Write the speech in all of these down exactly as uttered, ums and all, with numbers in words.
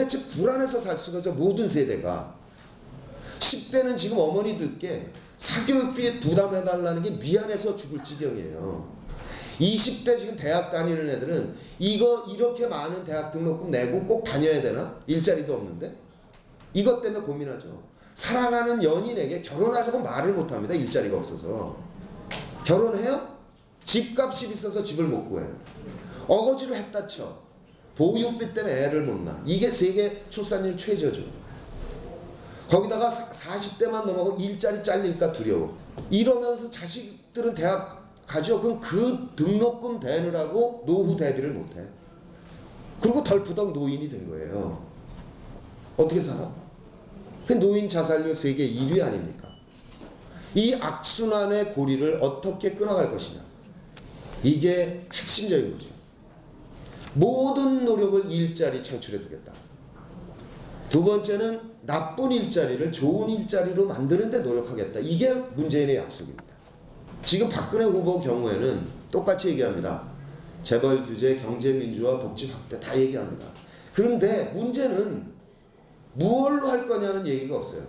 도대체 불안해서 살 수가 없어. 모든 세대가. 십 대는 지금 어머니들께 사교육비 부담해달라는 게 미안해서 죽을 지경이에요. 이십 대 지금 대학 다니는 애들은 이거 이렇게 많은 대학 등록금 내고 꼭 다녀야 되나? 일자리도 없는데? 이것 때문에 고민하죠. 사랑하는 연인에게 결혼하자고 말을 못합니다. 일자리가 없어서. 결혼해요? 집값이 비싸서 집을 못 구해요. 어거지로 했다 쳐. 보육비 때문에 애를 못 낳아. 이게 세계 출산율 최저죠. 거기다가 사십 대만 넘어가고 일자리 잘릴까 두려워. 이러면서 자식들은 대학 가죠. 그럼 그 등록금 대느라고 노후 대비를 못해. 그리고 덜프덕 노인이 된 거예요. 어떻게 살아? 그 노인 자살률 세계 일 위 아닙니까? 이 악순환의 고리를 어떻게 끊어갈 것이냐. 이게 핵심적인 거죠. 모든 노력을 일자리 창출해 두겠다. 두 번째는 나쁜 일자리를 좋은 일자리로 만드는 데 노력하겠다. 이게 문재인의 약속입니다. 지금 박근혜 후보 경우에는 똑같이 얘기합니다. 재벌 규제, 경제민주화, 복지 확대 다 얘기합니다. 그런데 문제는 무엇로 할 거냐는 얘기가 없어요.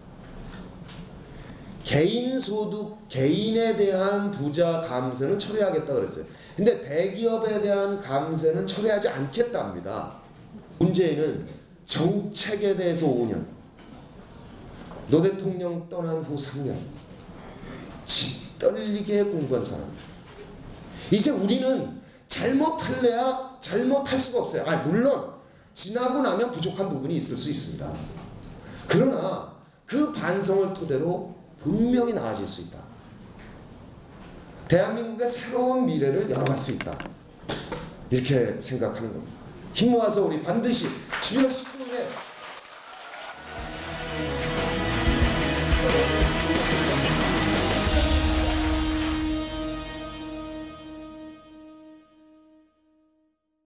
개인소득, 개인에 대한 부자 감세는 철회하겠다 그랬어요. 근데 대기업에 대한 감세는 철회하지 않겠답니다. 문재인은 정책에 대해서 오 년, 노 대통령 떠난 후 삼 년 짓떨리게 공부한 사람입니다. 이제 우리는 잘못할래야 잘못할 수가 없어요. 아, 물론 지나고 나면 부족한 부분이 있을 수 있습니다. 그러나 그 반성을 토대로 분명히 나아질 수 있다. 대한민국의 새로운 미래를 열어갈 수 있다. 이렇게 생각하는 겁니다. 힘 모아서 우리 반드시 십일월